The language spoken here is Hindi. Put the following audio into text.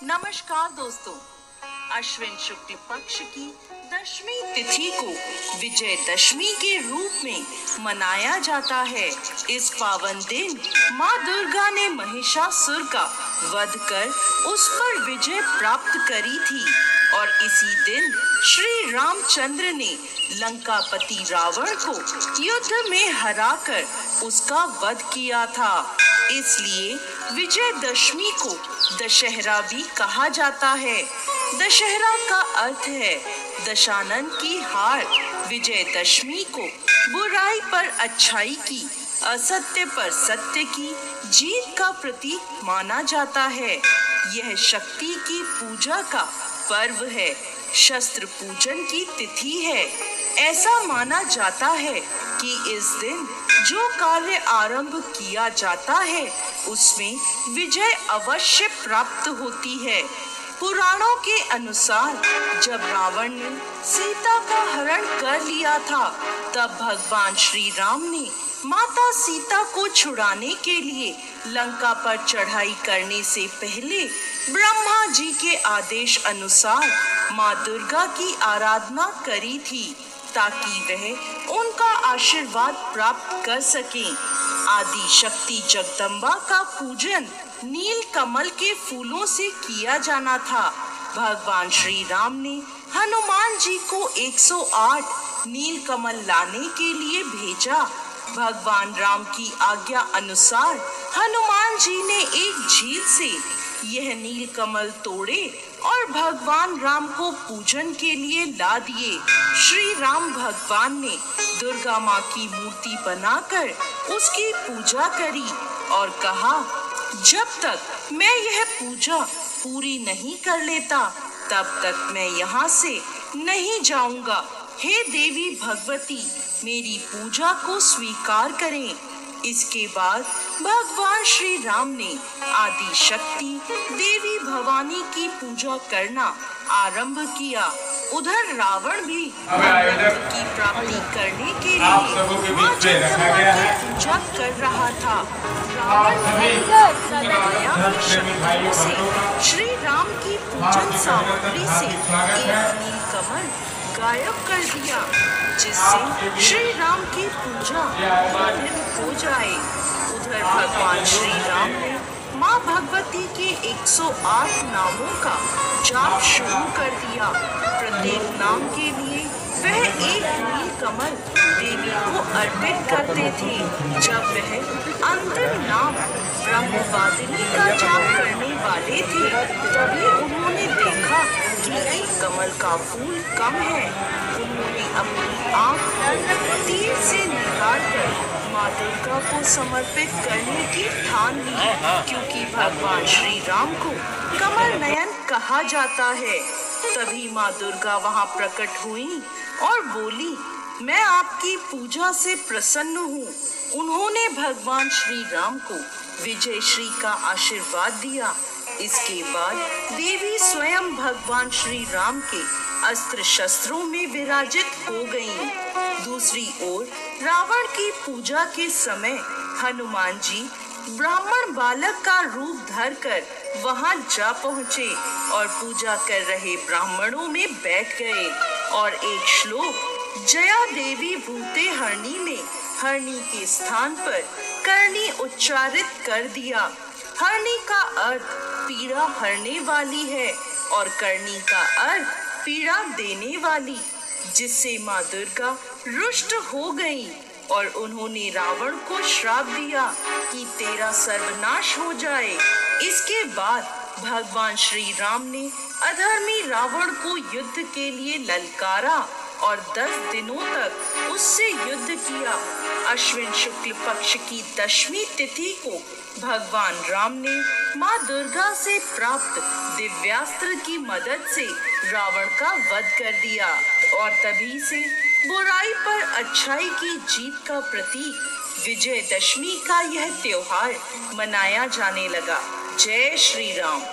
नमस्कार दोस्तों, अश्विन शुक्ल पक्ष की दशमी तिथि को विजयदशमी के रूप में मनाया जाता है। इस पावन दिन माँ दुर्गा ने महिषासुर का वध कर उस पर विजय प्राप्त करी थी और इसी दिन श्री रामचंद्र ने लंकापति रावण को युद्ध में हराकर उसका वध किया था। इसलिए विजयदशमी को दशहरा भी कहा जाता है। दशहरा का अर्थ है दशानन की हार। विजयदशमी को बुराई पर अच्छाई की, असत्य पर सत्य की जीत का प्रतीक माना जाता है। यह शक्ति की पूजा का पर्व है, शस्त्र पूजन की तिथि है। ऐसा माना जाता है कि इस दिन जो कार्य आरंभ किया जाता है उसमें विजय अवश्य प्राप्त होती है। पुराणों के अनुसार जब रावण ने सीता का हरण कर लिया था, तब भगवान श्री राम ने माता सीता को छुड़ाने के लिए लंका पर चढ़ाई करने से पहले ब्रह्मा जी के आदेश अनुसार माँ दुर्गा की आराधना करी थी, ताकि वह उनका आशीर्वाद प्राप्त कर सकें। आदि शक्ति जगदम्बा का पूजन नील कमल के फूलों से किया जाना था। भगवान श्री राम ने हनुमान जी को 108 नील कमल लाने के लिए भेजा। भगवान राम की आज्ञा अनुसार हनुमान जी ने एक झील से यह नील कमल तोड़े और भगवान राम को पूजन के लिए ला दिए। श्री राम भगवान ने दुर्गा माँ की मूर्ति बनाकर उसकी पूजा करी और कहा, जब तक मैं यह पूजा पूरी नहीं कर लेता तब तक मैं यहाँ से नहीं जाऊंगा। हे देवी भगवती, मेरी पूजा को स्वीकार करें। इसके बाद भगवान श्री राम ने आदि शक्ति देवी भवानी की पूजा करना आरंभ किया। उधर रावण भी भगवती की प्राप्ति करने के लिए मां जगदम्बा की पूजा कर रहा था। रावण ने माया की शक्तियों से श्री राम की पूजन सामग्री से एक नील कमल गायब कर दिया, जिससे श्री राम की पूजा बाधित हो जाए। उधर भगवान श्री राम ने माँ भगवती के 108 नामों का जाप शुरू कर दिया। प्रत्येक नाम के लिए वह एक नील कमल देवी को अर्पित करते थे। जब वह अंतिम नाम ब्रह्मवादिनी का जाप करने वाले थे, तभी उन्होंने देखा कि एक कमल का फूल कम है। उन्होंने अपनी आँख तीर से निकालकर माँ दुर्गा को समर्पित करने की ठान ली, क्योंकि भगवान श्री राम को कमल नयन कहा जाता है। तभी माँ दुर्गा वहाँ प्रकट हुई और बोली, मैं आपकी पूजा से प्रसन्न हूँ। उन्होंने भगवान श्री राम को विजय श्री का आशीर्वाद दिया। इसके बाद देवी स्वयं भगवान श्री राम के अस्त्र शस्त्रों में विराजित हो गईं। दूसरी ओर रावण की पूजा के समय हनुमान जी ब्राह्मण बालक का रूप धरकर वहां जा पहुँचे और पूजा कर रहे ब्राह्मणों में बैठ गए और एक श्लोक जया देवी भूते हरणी में हरणी के स्थान पर करणी उच्चारित कर दिया। हरणी का अर्थ पीड़ा हरने वाली है और करणी का अर्थ पीड़ा देने वाली, जिससे माँ दुर्गा रुष्ट हो गई और उन्होंने रावण को श्राप दिया कि तेरा सर्वनाश हो जाए। इसके बाद भगवान श्री राम ने अधर्मी रावण को युद्ध के लिए ललकारा और 10 दिनों तक उससे युद्ध किया। अश्विन शुक्ल पक्ष की दशमी तिथि को भगवान राम ने माँ दुर्गा से प्राप्त दिव्यास्त्र की मदद से रावण का वध कर दिया और तभी से बुराई पर अच्छाई की जीत का प्रतीक विजयदशमी का यह त्योहार मनाया जाने लगा। जय श्री राम।